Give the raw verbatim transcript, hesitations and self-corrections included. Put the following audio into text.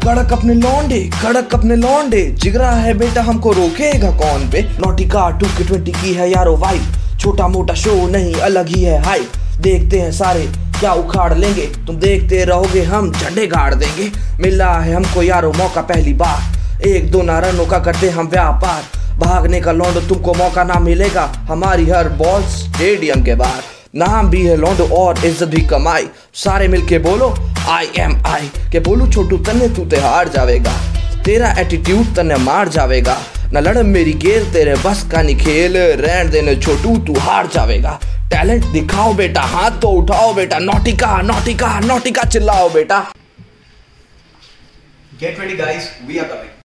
कड़क अपने लौंडे, कड़क अपने लौंडे, जिगरा है बेटा हमको रोकेगा कौन बे। नॉटिका टू के ट्वेंटी की है यारो वाइब, छोटा मोटा शो नहीं अलग ही है हाइप। देखते हैं सारे क्या उखाड़ लेंगे, तुम देखते रहोगे हम झंडे गाड़ देंगे। मिला है हमको यारो मौका पहली बार, एक दो रनों का करते हम व्यापार। भागने का लौंडो तुमको मौका ना मिलेगा, हमारी हर बॉल स्टेडियम के बाहर। नाम भी है लौंडो और इज्जत भी कमाई, सारे मिलके बोलो आई एम आई। के बोलू छोटू तन्ने तू ते हार जावेगा, तेरा एटीट्यूड तन्ने मार जावेगा। न लड़ मेरी गेर तेरे बस का नहीं खेल, रहन देने छोटू तू हार जावेगा। टैलेंट दिखाओ बेटा, हाथ तो उठाओ बेटा, नॉटिका नॉटिका नॉटिका चिल्लाओ बेटा। Get ready guys, we are coming.